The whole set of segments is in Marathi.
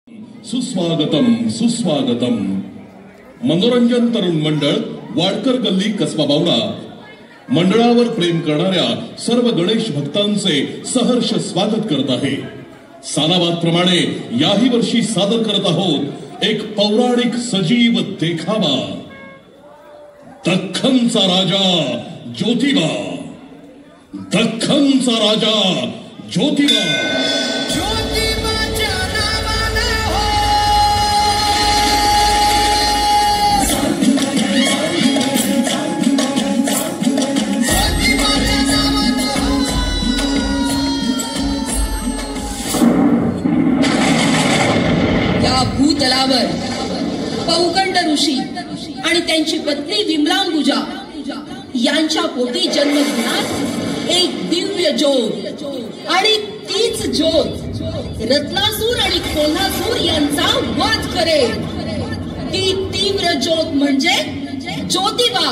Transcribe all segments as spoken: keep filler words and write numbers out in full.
सुस्वागतम सुस्वागतम. मनोरंजन तरुण मंडळ वाडकर गल्ली कसबा बावडा मंडळावर प्रेम करणाऱ्या सर्व गणेश भक्तांचे सहर्ष स्वागत करत आहे. सालाबादप्रमाणे याही वर्षी सादर करत आहोत एक पौराणिक सजीव देखावा, दख्खनचा राजा ज्योतिबा. दख्खनचा राजा ज्योतिबा. भूतलावर पौगंड ऋषी आणि त्यांची पत्नी विमलांबुजा यांच्या पोटी जन्म घेणार एक दिव्य ज्योत, आणि तीच ज्योत रत्नासूर आणि कोल्हासूर यांचा वध करेल. ती तीव्र ज्योत म्हणजे ज्योतिबा.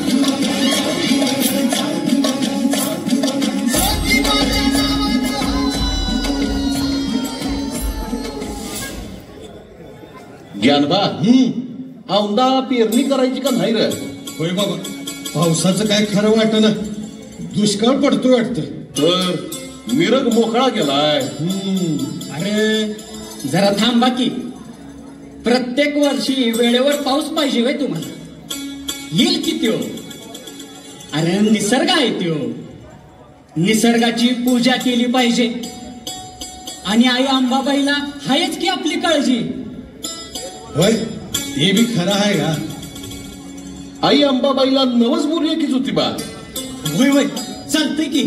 ज्ञानबा, औंदा पेरणी करायची का नाही रे? होय बाबा, पावसाचं काय खरं वाटत ना, दुष्काळ पडतोय वाटत. तर मिरग मोकळा गेलाय. अरे जरा थांबा की, प्रत्येक वर्षी वेळेवर पाऊस पाहिजे होय तुम्हाला. येईल की त्यो. अरे निसर्ग आहे त्यो, निसर्गाची पूजा केली पाहिजे. आणि आई अंबाबाईला हायच की आपली काळजी. होय, हे बी खरं आहे का? आई अंबाबाईला नवस बोलूया की ज्योतिबा. होय होय, चालतंय की.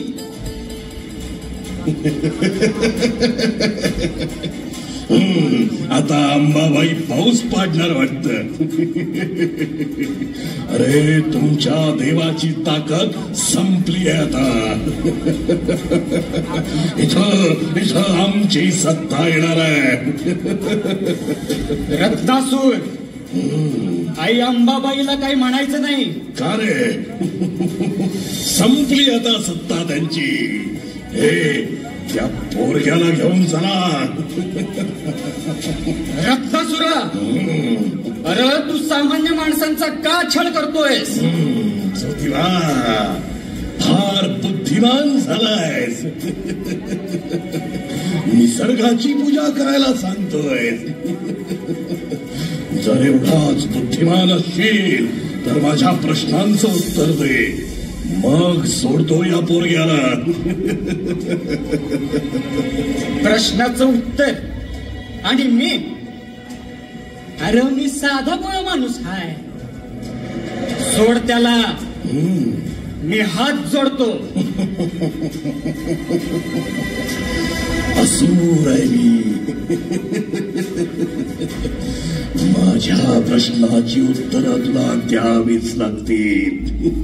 आता अंबाबाई पाऊस पाडणार वाटत. अरे तुमच्या देवाची ताकद संपली आहे आता. इथं इथं आमची सत्ता येणार आहे. रत्नासूर, आई अंबाबाईला काही म्हणायचं नाही का रे? संपली आता सत्ता त्यांची. हे त्या पोरग्याला घेऊन चला. रत्नासुरा, अरे तू सामान्य माणसांचा का छळ करतोयस? ज्योतिबा फार बुद्धिमान झालायस. निसर्गाची पूजा करायला सांगतोय. जर एवढाच बुद्धिमान असशील तर माझ्या प्रश्नांचं उत्तर दे, मग सोडतो या पोरग्याला. प्रश्नाचं उत्तर? आणि मी? अरे मी साधा बोळा माणूस हाय. सोड त्याला, मी हात जोडतो. असूर आहे मी. माझ्या प्रश्नाची उत्तरं तुला द्यावीच लागतील.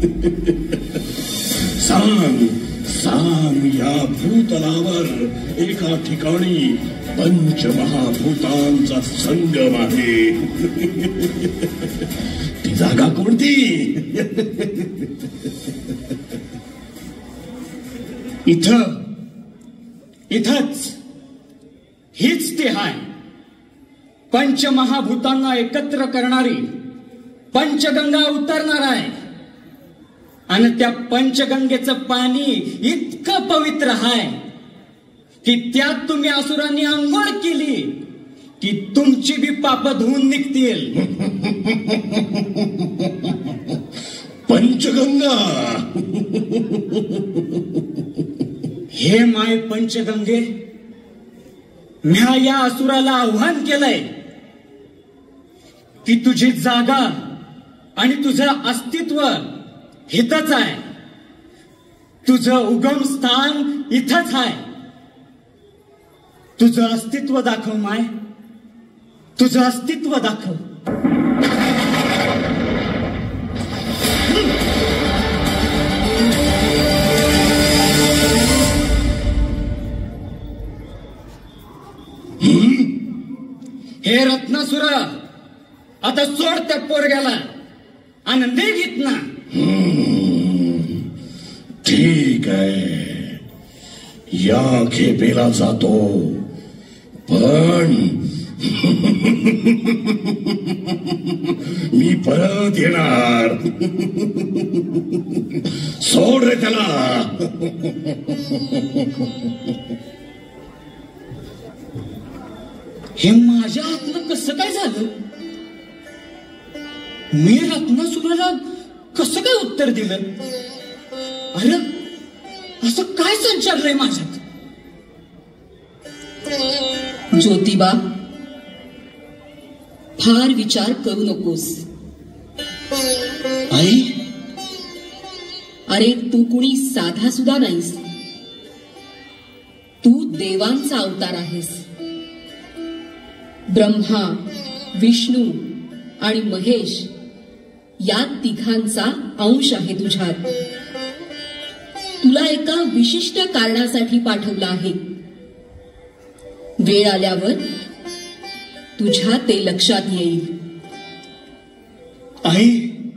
सांग सांग, या भूतलावर एका ठिकाणी पंचमहाभूतांचा संगम आहे. ती जागा कोणती? इथं इथंच हीच ती हाय. पंचमहाभूतांना एकत्र करणारी पंचगंगा उतरणार आहे. आणि त्या पंचगंगेचं पाणी इतकं पवित्र आहे की त्यात तुम्ही असुरांनी आंघोळ केली की तुमची बी पाप धुवून निघतील. पंचगंगा? हे माय पंचगंगे, म्या या असुराला आव्हान केलंय की तुझी जागा आणि तुझं अस्तित्व इथंच आहे. तुझं उगम स्थान इथंच आहे. तुझं अस्तित्व दाखव माय, तुझं अस्तित्व दाखव. हे रत्नासुरा, आता सोड त्या पोरग्याला आणि निघ इथनं. ठीक आहे, या खेपेला जातो, पण मी परत येणार. सोड रे त्याला. हे माझ्या हातनं कसं काय झालं? मी रत्नासुराला कसं काय उत्तर दिलं? अरे असं काय संचारलंय माझ्यात? ज्योतिबा, फार विचार करू नकोस. आई, अरे तू कुणी साधा सुद्धा नाहीस. तू देवांचा अवतार आहेस. ब्रह्मा, विष्णू आणि महेश या तिघांचा अंश आहे तुझ्यात. तुला एका विशिष्ट कारणासाठी पाठवलं आहे. वेळ आल्यावर तुझ्या ते लक्षात येईल. आई,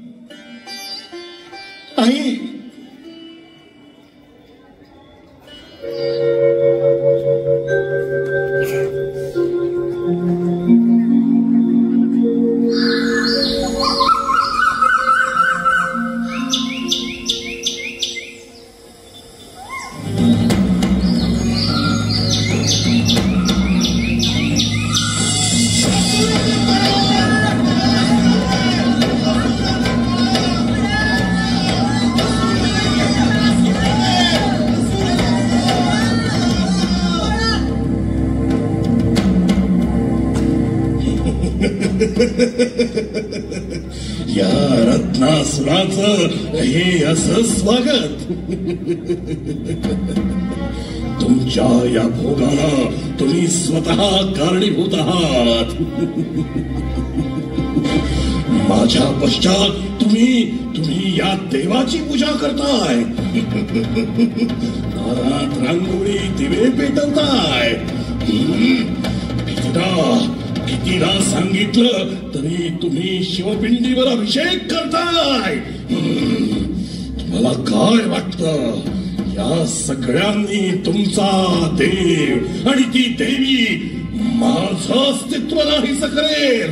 आई, या रत्नासुराचं हे असं स्वागत. तुमच्या या भोगाला तुम्ही स्वतः कारणीभूत आहात. माझ्या पश्चात तुम्ही तुम्ही या देवाची पूजा करताय. दारात रांगोळी दिवे पेटवताय. कितीदा सांगितलं तरी तुम्ही शिवपिंडीवर अभिषेक करताय. तुम्हाला काय वाटतं या सगळ्यांनी तुमचा देव आणि ती देवी माझं अस्तित्व नाहीस करेल?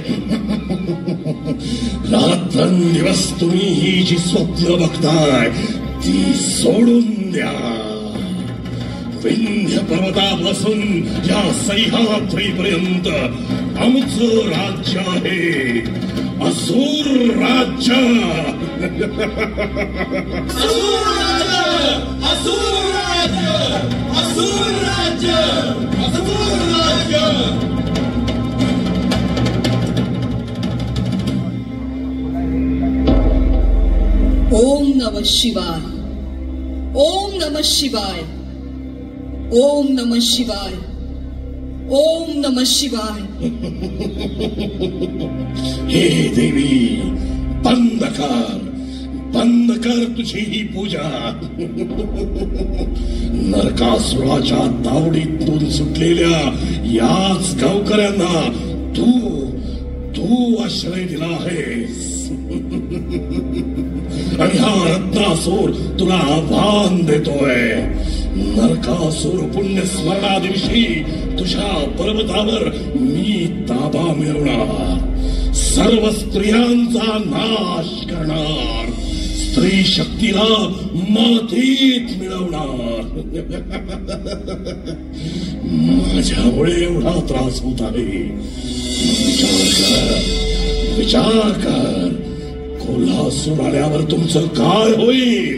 रात्रंदिवस तुम्ही ही जी स्वप्न बघताय ती सोडून द्या. विंध्य पर्वतापासून या सह्याद्रीपर्यंत आमचं राज्य आहे. असुर राज्य. असुर राज्य, असुर राज्य, असुर राज्य, असुर राज्य. ओम नमः शिवाय. ओम नमः शिवाय. ओम नमः शिवाय. ओम नमः शिवाय. हे देवी, बंद कर, बंद कर तुझी ही पूजा. नरकासुराच्या तावडीतून सुटलेल्या याच गावकऱ्यांना तू तू आश्रय दिला आहेस. आणि हा रत्नासूर तुला आव्हान देतोय. नरकासूर पुण्य स्मरणा दिवशी तुझ्या पर्वतावर मी ताबा मिळवणार. सर्व स्त्रियांचा नाश करणार. स्त्री शक्तीला मातीत मिळवणार. माझ्यामुळे एवढा त्रास होत आहे. विचार कर, विचार कर. कोल्हासूर आल्यावर तुमचं काय होईल?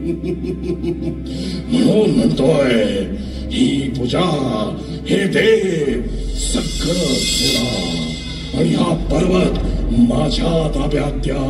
म्हणून म्हणतोय ही पूजा, हे देव सगळं सोडा आणि हा पर्वत माझ्या ताब्यात द्या.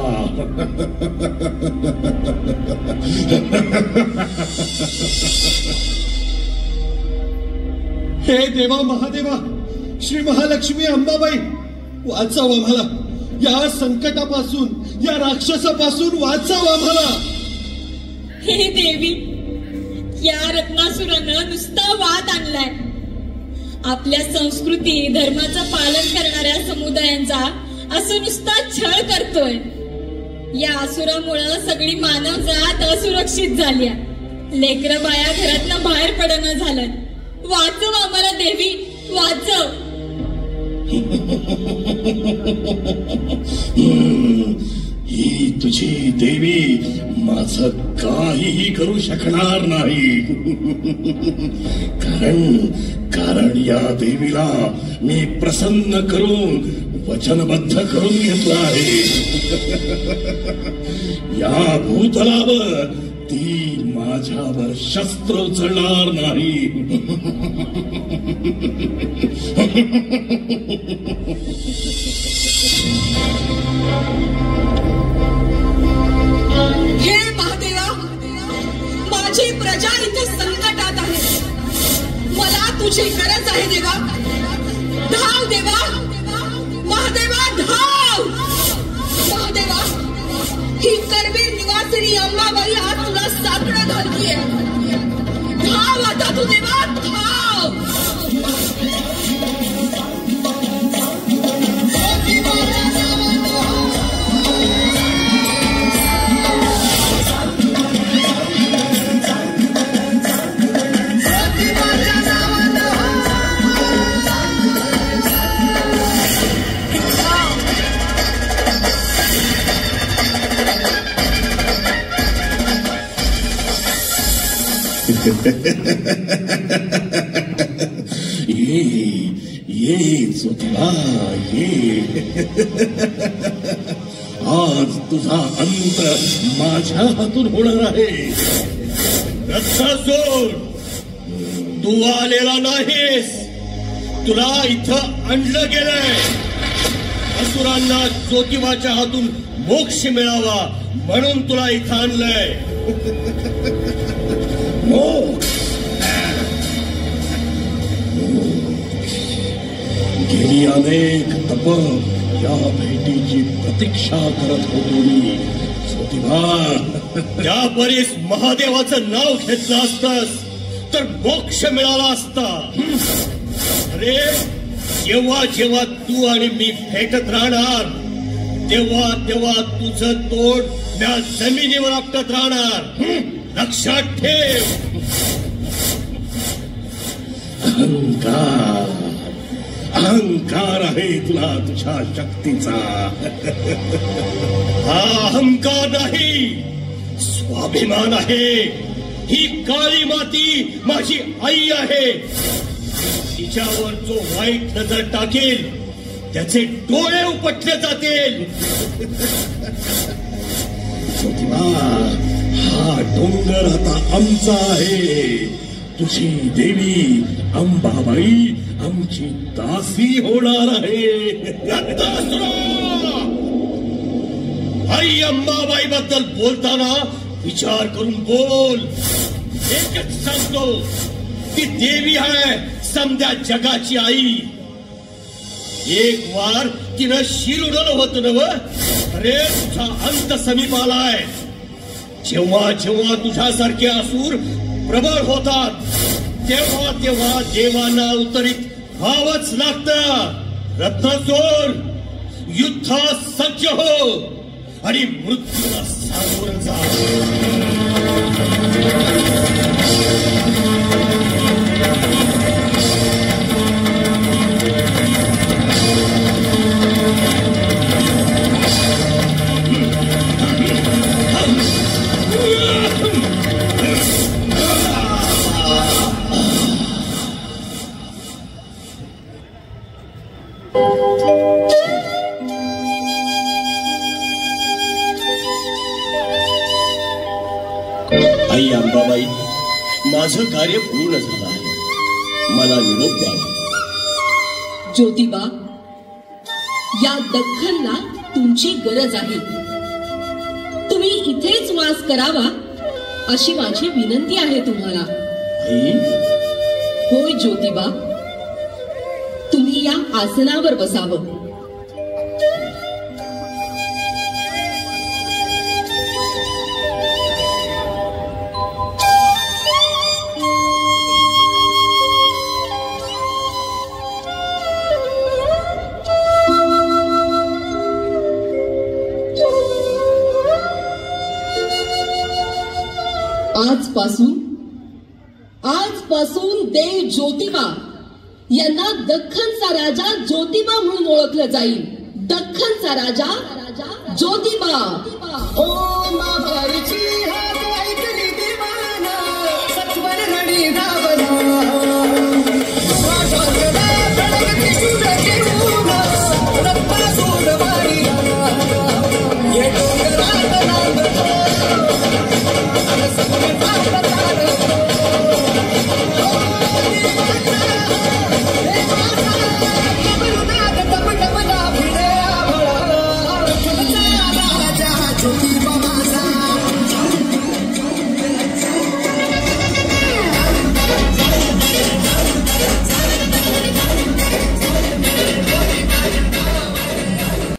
हे देवा महादेवा, श्री महालक्ष्मी अंबाबाई, वाचव आम्हाला या संकटापासून, या राक्षसापासून वाचव आम्हाला. हे देवी, या रत्नासुरानं नुसता वाद आणलाय. आपल्या संस्कृती धर्माचं पालन करणाऱ्या समुदायांचा असं नुसता छळ करतोय. या असुरामुळं सगळी मानवजात असुरक्षित झाली. लेकरं बाया घरातनं बाहेर पडणं झालं. वाचव आम्हाला देवी, वाचव. ही तुझी देवी माझं काहीही करू शकणार नाही. कारण कारण या देवीला मी प्रसन्न करून वचनबद्ध करून घेतलं आहे. या भूतलावर ती माझ्यावर शस्त्र उचलणार नाही. हे महादेवा, माझी प्रजा इथे संकटात आहे. मला तुझी गरज आहे देवा. धाव देवा, महादेवा धाव. महादेवा, ही करवीर निवासिनी अंबाबाई आज तुला साकडं घालतीये. धाव आता तू देवा, धाव. ये ये ज्योतिबा ये. आज तुझा अंत माझ्या हातून होणार आहे. रत्नासूर, तू आलेला नाहीस. तुला इथं आणलं गेलंय. असुरांना ज्योतिबाच्या हातून मोक्ष मिळावा म्हणून तुला इथं आणलंय. मोक्ष. गेली अनेक तप या भेटीची प्रतीक्षा करत होतो मी. ज्योतिबा, त्या परीस महादेवाचं नाव घेतलं असतंस तर मोक्ष मिळाला असता. अरे, जेव्हा जेव्हा तू आणि मी भेटत राहणार तेव्हा तेव्हा तुझं तोंड त्या जमिनीवर आपटत राहणार. लक्षात ठेव. अहंकार अहंकार आहे तुला तुझ्या शक्तीचा. हा अहंकार नाही, स्वाभिमान आहे. ही काळी माती माझी आई आहे. तिच्यावर जो वाईट नजर टाकेल त्याचे डोळे उपटले जातील. ज्योतिबा, हा डोंगर आता आमचा आहे. तुझी देवी अंबाबाई आमची दासी होणार आहे. आई अंबाबाई बद्दल बोलताना विचार करून बोल. एकच सांगतो, ती देवी आहे समध्या जगाची आई. एक वार तिनं शिरुडलं होतं नव. अरे, तुझा अंत समीप आलाय. जेव्हा जेव्हा तुझ्यासारखे असुर प्रबळ होतात तेव्हा तेव्हा देवांना उतरीत व्हावंच लागतं. रत्नासूर, युद्धास सज्ज हो आणि मृत्यूला सामोरं जा. आई अंबाबाई, माझं कार्य पूर्ण झालं आहे. मला निरोप द्यावा. ज्योतिबा, या दख्खनला तुमची गरज आहे. तुम्ही इथेच वास करावा अशी माझी विनंती आहे तुम्हाला. आई, होय ज्योतिबा, तुम्ही या आसनावर बसावं. आजपासून आजपासून देव ज्योतिबा यांना दख्खनचा राजा ज्योतिबा म्हणून ओळखलं जाईल. दख्खनचा राजा ज्योतिबा. ओ माबाईची हात ऐकली दिवाना, सत्वर रडी धाव